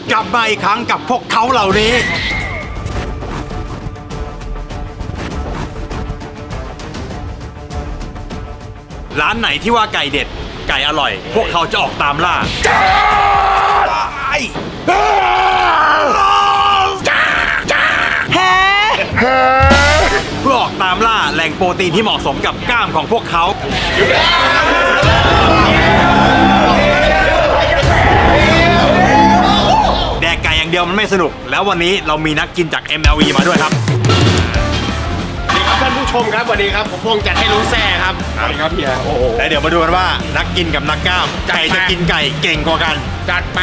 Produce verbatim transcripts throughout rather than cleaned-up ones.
กลับมาอีกครั้งกับพวกเขาเหล่านี้ร้านไหนที่ว่าไก่เด็ดไก่อร่อยพวกเขาจะออกตามล่าเพื่อออกตามล่าแหล่งโปรตีนที่เหมาะสมกับกล้ามของพวกเขาแดกไก่อย่างเดียวมันไม่สนุกแล้ววันนี้เรามีนักกินจาก เอ็ม แอล วี มาด้วยครับท่านผู้ชมครับวันนี้ครับผมพงจัดให้รู้แซ่ครับสวัสดีครับเฮียโอ้โหแล้วเดี๋ยวมาดูกันว่านักกินกับนักกล้ามใครจะกินไก่เก่งกว่ากันจัดไป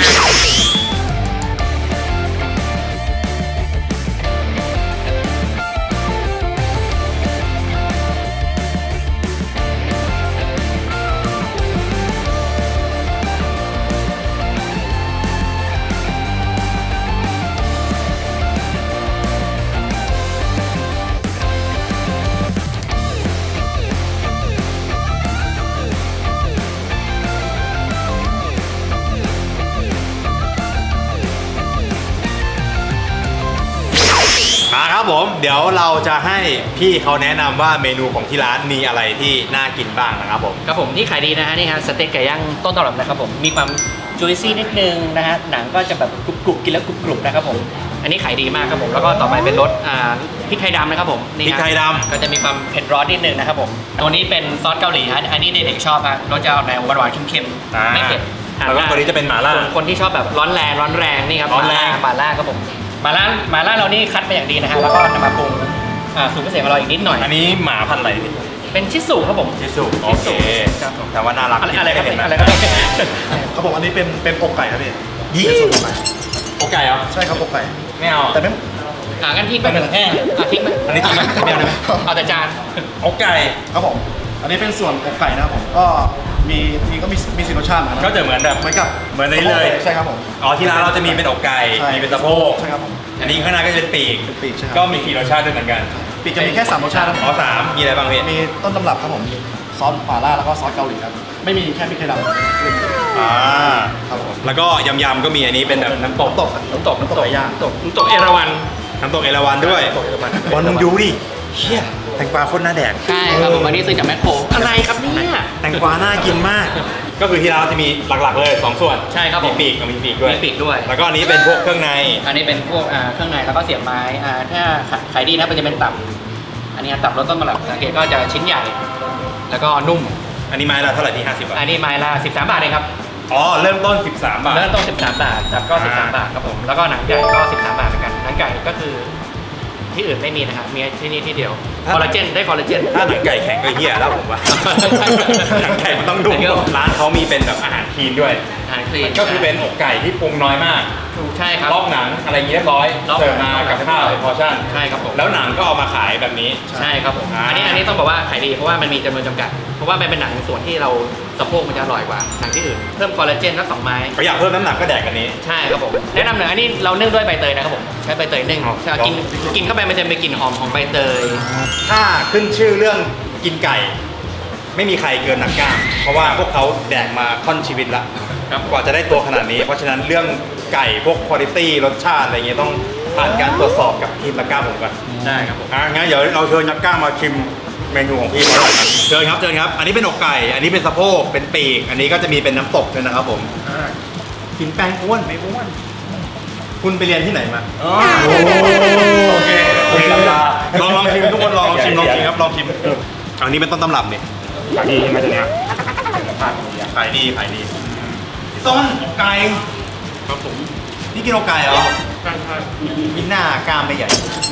ครับผมเดี๋ยวเราจะให้พี่เขาแนะนำว่าเมนูของที่ร้านมีอะไรที่น่ากินบ้างนะครับผมครับผมที่ขายดีนะฮะนี่ฮะสเต็กไก่ย่างต้นตำรับนะครับผมมีความจุยซี่นิดนึงนะฮะหนังก็จะแบบกรุบๆกินแล้วกรุบๆนะครับผมอันนี้ขายดีมากครับผมแล้วก็ต่อไปเป็นรสอ่าพริกไทยดำนะครับผมพริกไทยดำก็จะมีความเผ็ดร้อนนิดนึงนะครับผมตัวนี้เป็นซอสเกาหลีฮะอันนี้เด็กๆชอบฮะรสจะออกแนวหวานๆเค็มๆไม่เผ็ดแล้วก็ตัวนี้จะเป็นหม่าล่าคนที่ชอบแบบร้อนแรงร้อนแรงนี่ครับร้อนแรงหม่าล่าครับผมหม่าล่าหม่าล่าเรานี่คัดมาอย่างดีนะฮะแล้วก็นำมาปรุงสูตรพิเศษของเราอีกนิดหน่อยอันนี้หมาพันธุ์อะไรเป็นชิสุครับผมชิสุโอเคแต่ว่าน่ารักอะไรครับอะไรครับเขาบอกอันนี้เป็นเป็นอกไก่ครับพี่ยี่สุอกไก่อกไก่เหรอใช่ครับอกไก่ไม่เอาแต่ไม่อ่างั้นทิ้งไปเป็นแห้งอ่ะทิ้งไปอันนี้ทิ้งไปไม่เอาได้ไหมเอาแต่จานอกไก่ครับผมอันนี้เป็นส่วนอกไก่นะครับผมก็มีมีก็มีมีสี่รสชาตินะก็จะเหมือนแบบเหมือนกับเหมือนนี้เลยใช่ครับผมอ๋อที่ร้านเราจะมีเป็นอกไก่มีเป็นสะโพกใช่ครับผมอันนี้ข้างหน้าก็จะเป็นปีกเป็นปีกใช่ครับก็มีสี่รสชาติด้วยเหมือนกันปีกจะมีแค่สามรสชาติอ๋อสามมีอะไรบ้างพี่มีต้นตำรับครับผมซอสหม่าล่าแล้วก็ซอสเกาหลีครับไม่มีแค่พริกไทยดำอ่าครับผมแล้วก็ยำๆก็มีอันนี้เป็นแบบน้ำตกน้ำตกน้ำตกน้ำตกไก่ย่างน้ำตกน้ำตกเอราวัณน้ำตกเอราวัณด้วยบอลมึงดูดิเชี่ยแตงกวาโคตรน่าแดกใช่ครับผมอันนี้ซื้อจากแมคโครอะไรครับเนี่ยแตงกวาน่ากินมากก็คือที่ร้านจะมีหลักๆเลยสองส่วนใช่ครับมีปีกกับมีปีกด้วยมีปีกด้วยแล้วก็อันนี้เป็นพวกเครื่องในอันนี้เป็นพวกเครื่องในแล้วก็เสียบไม้ถ้าขายดีนะมันจะเป็นตับอันนี้ตับรสต้นตำรับสังเกตก็จะชิ้นใหญ่แล้วก็นุ่มอันนี้ไม้ละเท่าไหร่ที่ห้าสิบบาทอันนี้ไม้ละสิบสามบาทเองครับอ๋อเริ่มต้นสิบสามบาทเริ่มต้นสิบสามบาทตับก็สิบสามบาทครับผมแล้วก็หนังไก่ก็สิบสามบาทเหมือนกันหนังไก่ก็คือที่อื่นไม่มีนะครับมีที่นี่ที่เดียวคอลลาเจนได้คอลลาเจนถ้าหนังไก่แข็งก็เหี้ยแล้วผมว่าหนังไก่มันต้องดุร้านเขามีเป็นแบบอาหารคลีนด้วยอาหารคลีนก็คือเป็นอกไก่ที่ปรุงน้อยมากถูกใช่ครับลอกหนังอะไรอย่างนี้เรียบร้อยเสิร์ฟมากับข้าวเป็นพอร์ชั่นใช่ครับผมแล้วหนังก็เอามาขายแบบนี้ใช่ครับผมอันนี้อันนี้ต้องบอกว่าขายดีเพราะว่ามันมีจำนวนจำกัดเพราะว่ามันเป็นหนังส่วนที่เราสะโพกมันจะอร่อยกว่าหนังที่อื่นเพิ่มคอลลาเจนสักสองไม้อยากเพิ่มน้ำหนักก็แดกกันนี้ใช่ครับผมแนะนำหน่อยอันนี้เรานึ่งด้วยใบเตยนะครับผมใช้ใบเตยนึ่งกินกินเข้าไปมันจะมีกลิ่นหอมของใบเตยถ้าขึ้นชื่อเรื่องกินไก่ไม่มีใครเกินนักกล้ามเพราะว่าพวกเขาแดกมาค่อนชีวิตละกว่าจะได้ตัวขนาดนี้เพราะฉะนั้นเรื่องไก่พวกคุณภาพรสชาติอะไรเงี้ยต้องผ่านการตรวจสอบกับทีมนักกล้ามผมก่อนได้ครับผมงั้นเดี๋ยวเราเชิญนักกล้ามมาชิมเมนูของพี่เขาหน่อยครับเชิญครับเชิญครับอันนี้เป็นอกไก่อันนี้เป็นสะโพกเป็นปีกอันนี้ก็จะมีเป็นน้ำตกด้วยนะครับผมกินแป้งอ้วนไม่อ้วนคุณไปเรียนที่ไหนมาโอเคลองลองชิมทุกคนลองชิมลองชิมครับลองชิมอันนี้เป็นต้นตำรับเนี่ยขายดีใช่ไหมตัวเนี้ยขายดีขายดีต้นอกไก่ครับผมนี่กินอกไก่เหรอใช่ใช่กินหน้ากล้ามไม่ใหญ่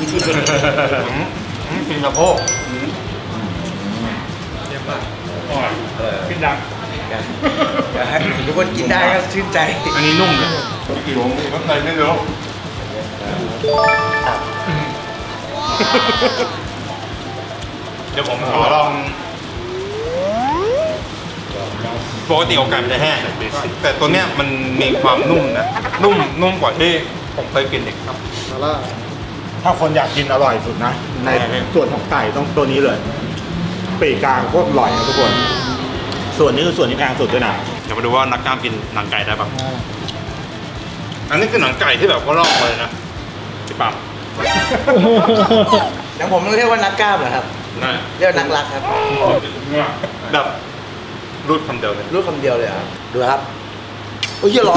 กินสะโพกเยี่ยมมากขึ้นดังทุกคนกินได้ก็ชื่นใจอันนี้นุ่มเลยกี่โลก็เลยไม่รู้เดี๋ยวผมขอลองปกติอกไก่มันจะแห้งแต่ตัวเนี้ยมันมีความนุ่มนะนุ่มนุ่มกว่าที่ผมเคยกินอีกครับแล้วถ้าคนอยากกินอร่อยสุดนะในส่วนของไก่ต้องตัวนี้เลยปีกกลางโคตรอร่อยนะทุกคนส่วนนี้คือส่วนที่กลางสุดด้วยนะเดี๋ยวมาดูว่านักกล้ามกินหนังไก่ได้ป่ะอันนี้คือหนังไก่ที่แบบเขาลอกมาเลยนะพี่ปั๊มอย่างผมเรียกว่านักกล้ามเหรอครับนั่นเรียกว่านักรักครับแบบรูดคำเดียวเลยรู้คำเดียวเลยครับดูครับโอ้ยเหี้ยร้อน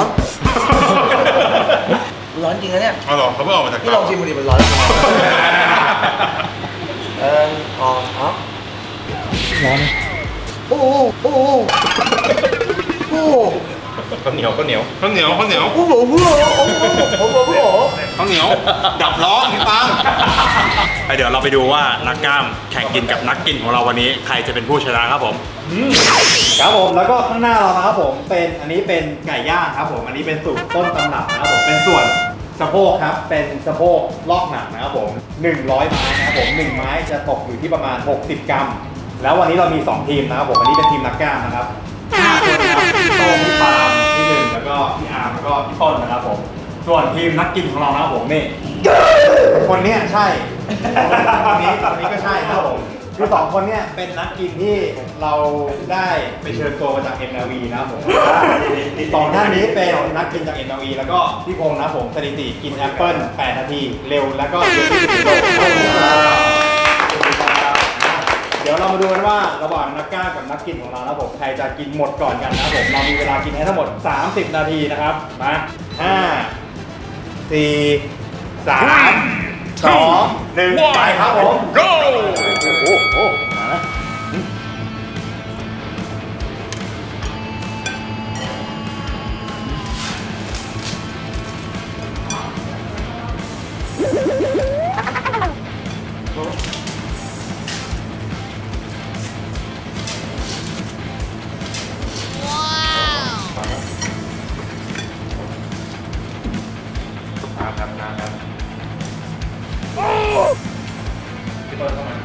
ร้อนจริงนะเนี่ยอ๋อเหรอเขาเพิ่งออกมาจากพี่ลองชิมดูดิมันร้อนเอออ๋ออ๋อร้อนโอ้โหโอ้โหโอ้โหข้าวเหนียวข้าวเหนียวข้าวเหนียวข้าวเหนียวโอ้โหโอ้โหโอ้โหโอ้โหโอ้โหข้าวเหนียวดับล้อพี่ปั๊มไปเดี๋ยวเราไปดูว่านักกล้ามแข่งกินกับนักกินของเราวันนี้ใครจะเป็นผู้ชนะครับผมครับผมแล้วก็ข้างหน้าเรานะครับผมเป็นอันนี้เป็นไก่ย่างครับผมอันนี้เป็นสูตรต้นตำรับนะครับผมเป็นส่วนสะโพกครับเป็นสะโพกลอกหนังนะครับผมหนึ่งร้อยไม้นะครับผมหนึ่งไม้จะตกอยู่ที่ประมาณหกสิบกรัมแล้ววันนี้เรามีสองทีมนะครับผมอันนี้เป็นทีมนักกล้ามนะครับห้าคนนะครับพี่โต้งพี่ปาล์มพี่หนึ่งแล้วก็พี่อาร์มแล้วก็พี่ต้นนะครับผมส่วนทีมนักกินของเรานะครับผมนี่คนเนี้ยใช่คนนี้คนนี้ก็ใช่นะครับผมคือสองคนเนี้ยเป็นนักกินที่เราได้ไปเชิญตัวมาจาก เอ็ม แอล วี นะครับผมสองท่านนี้เป็นนักกินจาก เอ็ม แอล วี แล้วก็พี่พงษ์นะครับผมสถิติกินแอปเปิ้ลแปดนาทีเร็วแล้วก็เยอะที่สุดในโลกเดี๋ยวเรามาดูกันว่าระหว่างนักกล้ากับนักกินของเรานะครับผมใครจะกินหมดก่อนกันนะครับผมเรามีเวลากินให้ทั้งหมดสามสิบนาทีนะครับมาห้าสี่สามสองหนึ่งไปครับผม go โอ้โหมาแล้วครับนะครับพี่ต้นเข้ามา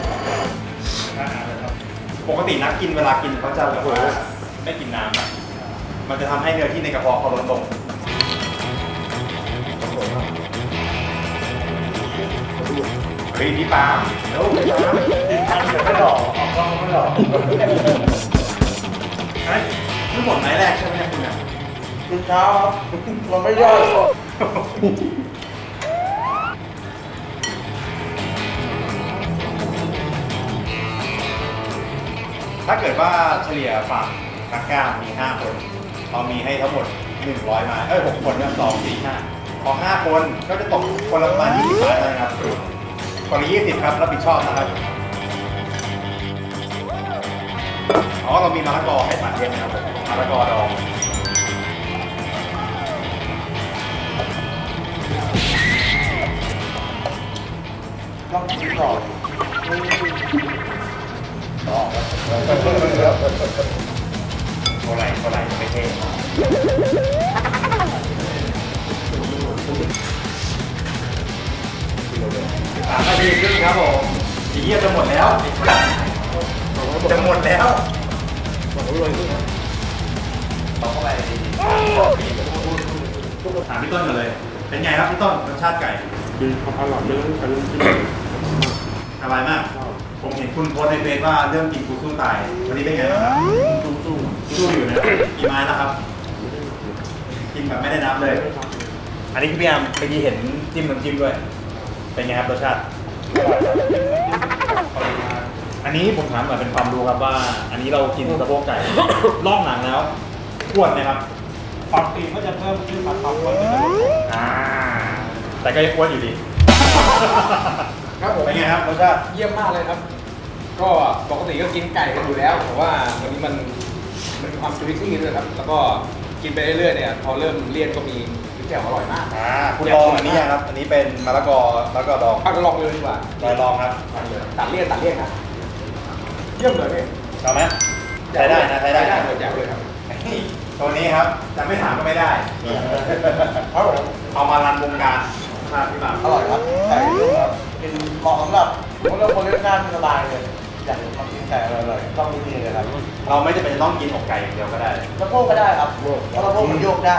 ปกตินักกินเวลากินเขาจะแบบว่าไม่กินน้ำอ่ะมันจะทำให้เนื้อที่ในกระเพาะเขาลดลงเฮ้ยพี่ปาล์มเดี๋ยวพี่ปาล์มกินทางเดี๋ยวไม่หล่อออกกล้องไม่หล่อเฮ้ยนี่หมดไม้แรกใช่ไหมคุณอ่ะกินเช้าครับมันไม่ย่อยถ้าเกิดว่าเฉลี่ยฝั่งนักกล้ามมีห้าคนเรามีให้ทั้งหมดหนึ่งร้อยไม้เอ้ยหกคนเนี่ยสองสี่ห้าพอห้าคนก็จะตกคนละประมาณยี่สิบไม้เลยครับคนละยี่สิบครับรับผิดชอบนะครับอ๋อเรามีมะละกอให้ตัดเย็นนะครับมะละกอดองต้องกินก่อนโคไหลโคไหลไม่เท่สามนาทีครึ่งครับผมสีเยี่ยจะหมดแล้วจะหมดแล้วต้องเข้าไปถามพี่ต้นก่อนเลยเป็นไงครับพี่ต้นรสชาติไก่ดีครับอร่อยเยอะกันจริงอร่อยมากผมเห็นคุณโพสในเฟซว่าเรื่องกินกูสู้ตายวันนี้เป็นไงครับสู้สู้สู้อยู่นะกี่ไม้แล้วครับกินแบบไม่ได้นับเลย อันนี้พี่แอมเมื่อกี้เห็นจิ้มน้ำจิ้มด้วยเป็นไงครับรสชาติอันนี้ผมถามหน่อยเป็นความรู้ครับว่า อันนี้เรากินสะโพกไก่ลอกหนังแล้วอ้วนไหมครับความตีก็จะเพิ่มขึ้นมาความอ้วนอ่าแต่ก็ยังอ้วนอยู่ดีครับผมเป็นไงครับรสชาติเยี่ยมมากเลยครับ ก็ปกติก็กินไก่กันอยู่แล้วแต่ว่าวันนี้มันมันมีความจุยซี่ด้วยครับแล้วก็กินไปเรื่อยๆเนี่ยพอเริ่มเลี่ยนก็มีพริกแจ่วอร่อยมากอ่าคุณลองอันนี้ยังครับอันนี้เป็นมะละกอมะละกอดองเอาลองเลยดีกว่าลองลองครับตัดเลี่ยนตัดเลี่ยนนะเยี่ยมเลยพี่เอาไหมใช้ได้นะใช้ได้ได้นะเลยอยากเลยครับตัวนี้ครับจะไม่ถามก็ไม่ได้ครับผมเอามารันวงการครับพี่บ่าวอร่อยครับไก่ครับเป็นเหมาะสำหรับคนเล่นคนเล่นงานสบายเลยอยากทำกินไก่อร่อยๆต้องนี่เลยครับเราไม่จำเป็นจะต้องกินอกไก่อย่างเดียวก็ได้สะโพกก็ได้ครับเพราะสะโพกมันโยกได้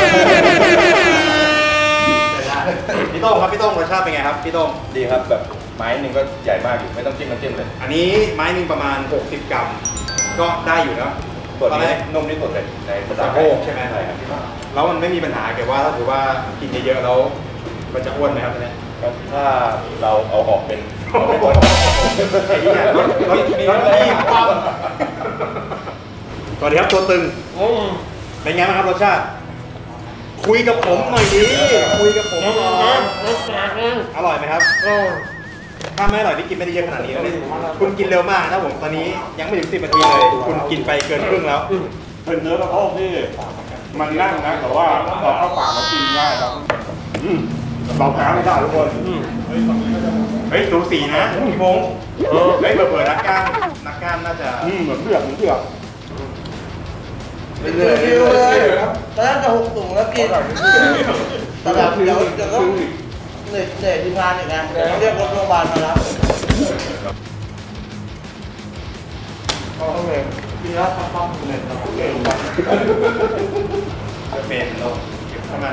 พี่โต้งครับพี่โต้งรสชาติเป็นไงครับพี่โต้งดีครับแบบไม้หนึ่งก็ใหญ่มากอยู่ไม่ต้องจิ้มน้ำจิ้มเลยอันนี้ไม้หนึ่งประมาณหกสิบกรัมก็ได้อยู่นะส่วนนี้นุ่มที่สุดเลยในสะโพกใช่ไหมใช่ครับแล้วมันไม่มีปัญหาเกี่ยวว่าถ้าถือว่ากินเยอะๆแล้วมันจะอ้วนไหมครับเนี่ยถ้าเราเอาออกเป็นเอาไม่หมดไอ้เนี่ยรถรถรถรีบความสวัสดีครับตัวตึงเป็นไงบ้างครับรสชาติคุยกับผมหน่อยดิคุยกับผมหน่อยอร่อยไหมครับถ้าไม่อร่อยนี่กินไม่ได้เยอะขนาดนี้แล้วนี่คุณกินเร็วมากนะผมตอนนี้ยังไม่ถึงสิบนาทีเลยคุณกินไปเกินครึ่งแล้วเป็นเนื้อกระเพาะที่มันแน่นนะแต่ว่าพอเข้าปากมันกินง่ายครับเราแพ้ไม่ได้ทุกคนเฮ้ยสูสีนะพี่พงษ์เฮ้ยเผื่อๆนักกล้ามนักกล้ามน่าจะเหมือนเลือกเหมือนเลือกเป็นเรื่องเลยตอนนั้นจะหกสูงแล้วกินแต่แบบเดี๋ยวเดี๋ยวต้องเหนื่อยเหนื่อยทีมงานอีกนะเดี๋ยวเรียกรถโรงพยาบาลมาแล้วโอเคกินแล้วทำความเหนื่อยแล้วเก่งมากจะเป็นลงเข้ามา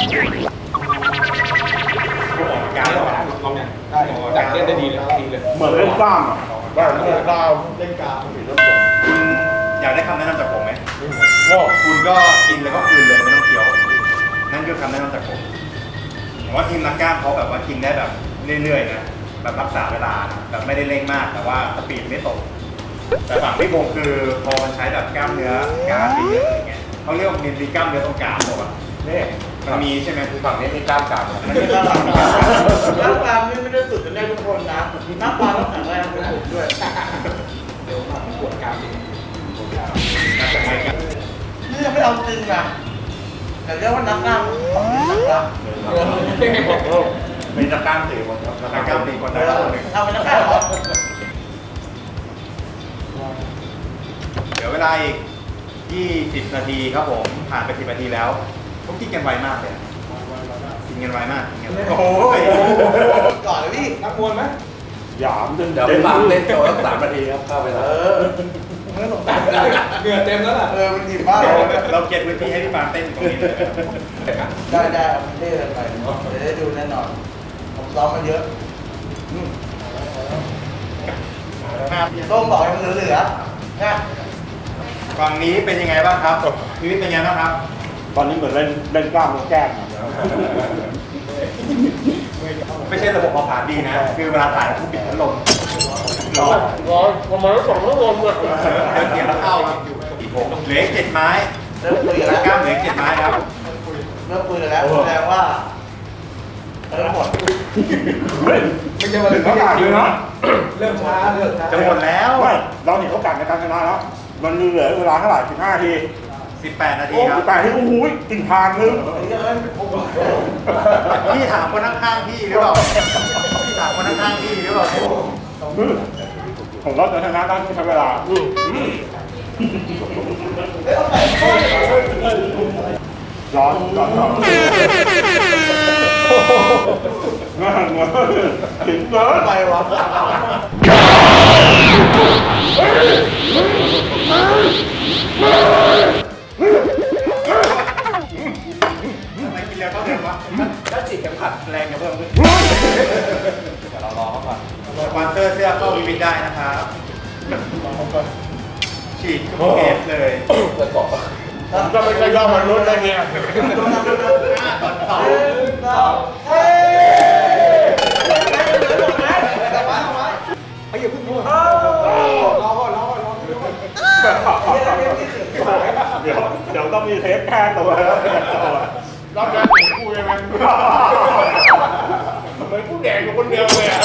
พวกออกการแล้วลองเนี่ยได้จัดเล่นได้ดีเลยดีเลยเหมือนเล่นกล้ามอ่ะได้เล่นกล้ามเล่นกล้ามคุณอยากได้คำแนะนำจากผมไหมคุณก็กินแล้วก็คืนเลยไม่ต้องเคี้ยวนั่นคือคำแนะนำจากผมผมว่าทีมนักกล้ามเขาแบบว่ากินได้แบบเรื่อยๆนะแบบรักษาเวลาแบบไม่ได้เร่งมากแต่ว่าสปีดไม่ตกแต่ฝั่งพี่พงษ์คือพอมันใช้แบบกล้ามเนื้อกล้ามเยอะอย่างเงี้ยเขาเรียกว่ามีกล้ามเนื้อตรงกลางบอกว่านี่มันมีใช่ไหมคือฝั่งนี้มีกล้ามกลางมันมีกล้ามกลางกล้ามกลางนี่ไม่ได้สุดจะได้ทุกคนนะนักบอลต้องแข็งแรงเป็นผมด้วยเดี๋ยวมาปวดกล้ามนี่ยังไม่เอาจริงนะแต่เรียกว่านักกล้ามนักกล้ามมีนักกล้ามสี่คนครับนักกล้ามสี่คนได้แล้วคนหนึ่งเอาเป็นนักกล้ามเหรอเดี๋ยวเวลาอีกยี่สิบนาทีครับผมผ่านไปสิบนาทีแล้วต้องกินกันไวมากเลยกินกันไวมากโอ้ยก่อนเลยพี่นักมวยไหมหยามจนเดี๋ยวปากเล่นโจแล้วสามนาทีครับเข้าไปแล้วเมื่อสงสารเหงื่อเต็มแล้วล่ะเออมันดีมากเราเก็บพื้นที่ให้พี่ปางเต้นตรงนี้เลยได้ได้เอาเท่เลยไปจะได้ดูแน่นอนผมซ้อมมาเยอะต้มบอกยังเหลือๆนะฝั่งนี้เป็นยังไงบ้างครับชีวิตเป็นยังไงบ้างครับตอนนี้เหมือนเล่นเล่นกล้ามแก้มไม่ใช่ระบบเผาผลาญดีนะคือเวลาถ่ายผู้ปิดพัดลมร้อนร้อนประมาณสองพัดลมเลยเสียงเข้าเหลือเจ็ดไม้เริ่มคุยแล้วกล้ามเหลือเจ็ดไม้ครับเริ่มคุยแล้วแสดงว่าเริ่มหมดไม่ใช่ว่าถึงเขาอยากเลยนะเริ่มช้าเริ่มช้าจะหมดแล้วไม่เราเห็นเขากัดในการชนะแล้วมันเหลือเวลาเท่าไหร่สิบห้านาทีสิบแปดนาทีครับสิบแปดที่โอ้โหกินทางนึงพี่ถามคนข้างๆพี่หรือเปล่าพี่ถามคนข้างๆพี่หรือเปล่าผมเราจะชนะได้ใช้เวลาร้อนร้อนร้อนงานงานถึงเกินไปวะทำไมกินแล้วก็เร็ววะถ้าจิกเข็มขัดแรงจะเพิ่มขึ้นเดี๋ยวเรารอเขาก่อนสปอนเซอร์เสื้อเข้าวิวินได้นะครับฉีดทุกเอฟเลยก็ไม่ใช่ย่อมนุษย์อะไรเงี้ยตอนสองเฮ้ยไอ้อย่าพึ่งพูดรอรอรอรอเดี๋ยวเดี๋ยวต้องมีเทปแค่ตัวแล้วรอบแรกผมพูดยังไงทำไมพูดแดงอยู่คนเดียวเลยอ่ะ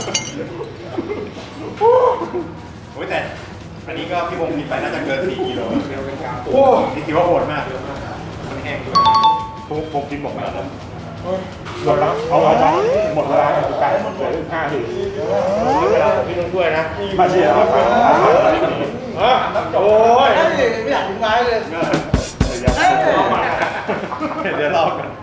โอ้ยแต่อันนี้ก็พี่วงกินไปน่าจะเกินสี่กิโลโอ้นี่ถือว่าโหดมากมันแห้งด้วยผมผมกินหมดแล้วหมดแล้วเอาไว้หมดเวลาสุดท้ายหมดเลยห้าทีเวลาพี่ต้องช่วยนะมาเชียร์แล้วโอ้ยไม่อยากถึงไม้เลยเดี๋ยวรอกัน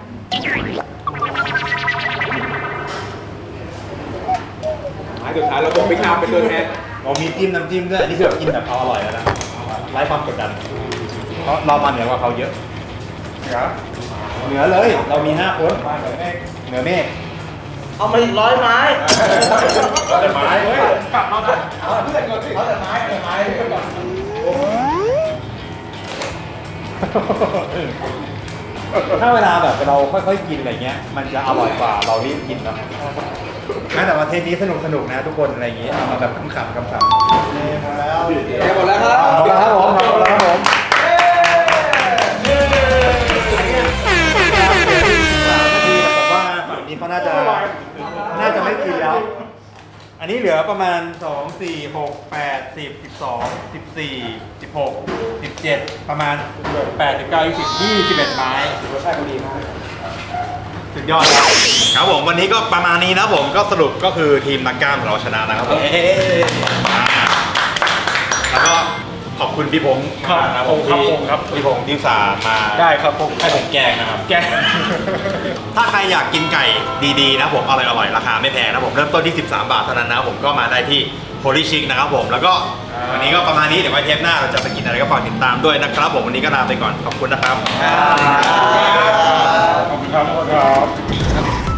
หมายสุดท้ายเราบอกไม่นำเป็นตัวแทนเรามีจิ้มน้ำจิ้มด้วยอันนี้คือกินแบบเอาอร่อยแล้วนะไร้ความกดดันเพราะเรามาเหนือกว่าเขาเยอะเหนือเลยเรามีห้าคนเหนือเมฆเอามาอีกร้อยไม้ร้อยไม้เฮ้ยกลับมาได้เอาเพื่อนก่อนสิเอาแต่ไม้แต่ไม้ถ้าเวลาแบบเราค่อยๆกินอะไรเงี้ยมันจะอร่อยกว่าเรารีบกินนะแต่ว่าเทปนี้สนุกสนุกนะทุกคนอะไรอย่างงี้เอามาแบบขำๆขำๆนี่มาแล้วเดี๋ยวหมดแล้วครับหมดแล้วครับผมหมดแล้วครับผมผมว่าฝั่งนี้เขาน่าจะน่าจะไม่กินแล้ว อันนี้เหลือประมาณสอง สี่ หก แปด สิบ สิบสอง สิบสี่ สิบหก สิบเจ็ดประมาณแปด สิบเก้า ยี่สิบ ยี่สิบเอ็ดไม้รสชาติดีมากสุดยอดครับครับผมวันนี้ก็ประมาณนี้นะผมก็สรุปก็คือทีมนักกล้ามของเราชนะนะครับผมแล้วก็ขอบคุณพี่พงษ์มากนะผมที่พี่พงษ์ที่อุตส่าห์มาได้ครับผมให้ผมแกงนะครับแกงถ้าใครอยากกินไก่ดีๆนะผมอร่อยๆราคาไม่แพงนะผมเริ่มต้นที่สิบสามบาทเท่านั้นนะผมก็มาได้ที่โพลิชิกนะครับผมแล้วก็วันนี้ก็ประมาณนี้เดี๋ยวไว้เทปหน้าเราจะไปกินอะไรก็ฝากติดตามด้วยนะครับผมวันนี้ก็ลาไปก่อนขอบคุณนะครับขอบคุณครับ